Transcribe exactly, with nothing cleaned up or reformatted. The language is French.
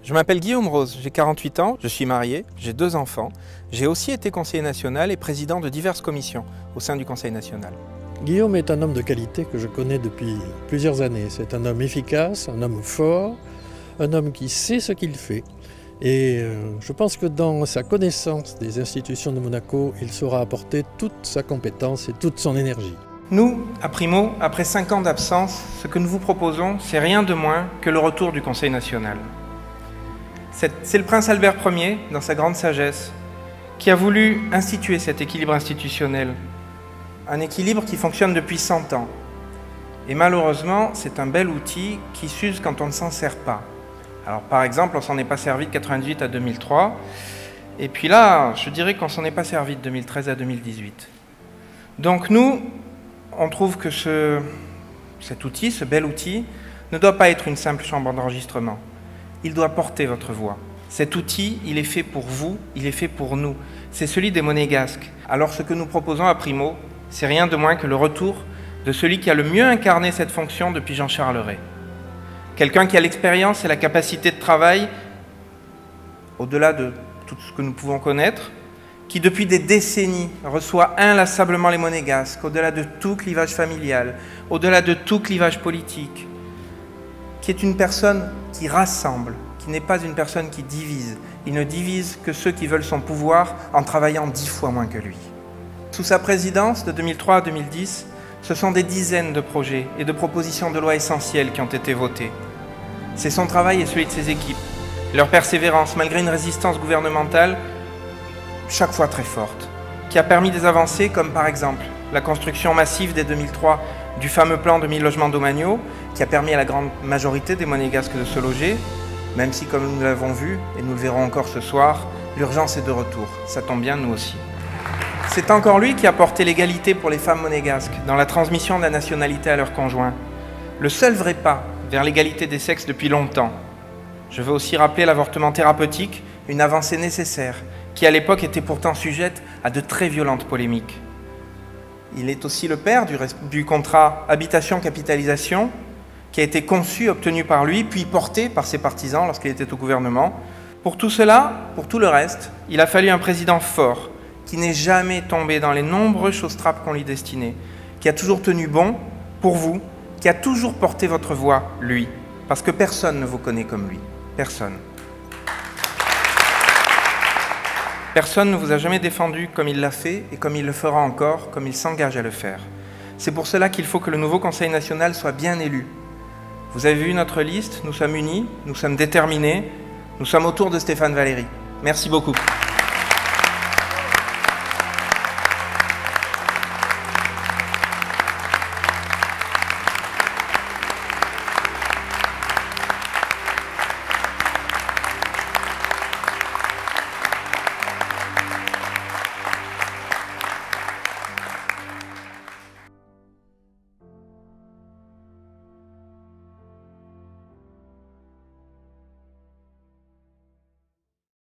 Je m'appelle Guillaume Rose, j'ai quarante-huit ans, je suis marié, j'ai deux enfants. J'ai aussi été conseiller national et président de diverses commissions au sein du Conseil national. Guillaume est un homme de qualité que je connais depuis plusieurs années. C'est un homme efficace, un homme fort, un homme qui sait ce qu'il fait. Et euh, je pense que dans sa connaissance des institutions de Monaco, il saura apporter toute sa compétence et toute son énergie. Nous, à Primo, après cinq ans d'absence, ce que nous vous proposons, c'est rien de moins que le retour du Conseil national. C'est le prince Albert Ier, dans sa grande sagesse, qui a voulu instituer cet équilibre institutionnel. Un équilibre qui fonctionne depuis cent ans. Et malheureusement, c'est un bel outil qui s'use quand on ne s'en sert pas. Alors par exemple, on ne s'en est pas servi de quatre-vingt-dix-huit à deux mille trois. Et puis là, je dirais qu'on ne s'en est pas servi de deux mille treize à deux mille dix-huit. Donc nous, on trouve que ce, cet outil, ce bel outil, ne doit pas être une simple chambre d'enregistrement. Il doit porter votre voix. Cet outil, il est fait pour vous, il est fait pour nous. C'est celui des Monégasques. Alors ce que nous proposons à Primo, c'est rien de moins que le retour de celui qui a le mieux incarné cette fonction depuis Jean-Charles Ray. Quelqu'un qui a l'expérience et la capacité de travail, au-delà de tout ce que nous pouvons connaître, qui depuis des décennies reçoit inlassablement les Monégasques, au-delà de tout clivage familial, au-delà de tout clivage politique, qui est une personne qui rassemble, qui n'est pas une personne qui divise. Il ne divise que ceux qui veulent son pouvoir en travaillant dix fois moins que lui. Sous sa présidence, de deux mille trois à deux mille dix, ce sont des dizaines de projets et de propositions de loi essentielles qui ont été votés. C'est son travail et celui de ses équipes, leur persévérance, malgré une résistance gouvernementale chaque fois très forte, qui a permis des avancées comme par exemple la construction massive dès deux mille trois du fameux plan de mille logements domaniaux, qui a permis à la grande majorité des Monégasques de se loger, même si, comme nous l'avons vu, et nous le verrons encore ce soir, l'urgence est de retour. Ça tombe bien, nous aussi. C'est encore lui qui a porté l'égalité pour les femmes monégasques dans la transmission de la nationalité à leurs conjoints. Le seul vrai pas vers l'égalité des sexes depuis longtemps. Je veux aussi rappeler l'avortement thérapeutique, une avancée nécessaire, qui à l'époque était pourtant sujette à de très violentes polémiques. Il est aussi le père du, du contrat habitation-capitalisation, qui a été conçu, obtenu par lui, puis porté par ses partisans lorsqu'il était au gouvernement. Pour tout cela, pour tout le reste, il a fallu un président fort, qui n'est jamais tombé dans les nombreux choses-trappes qu'on lui destinait, qui a toujours tenu bon pour vous, qui a toujours porté votre voix, lui, parce que personne ne vous connaît comme lui. Personne. Personne ne vous a jamais défendu comme il l'a fait et comme il le fera encore, comme il s'engage à le faire. C'est pour cela qu'il faut que le nouveau Conseil national soit bien élu. Vous avez vu notre liste, nous sommes unis, nous sommes déterminés, nous sommes autour de Stéphane Valéry. Merci beaucoup.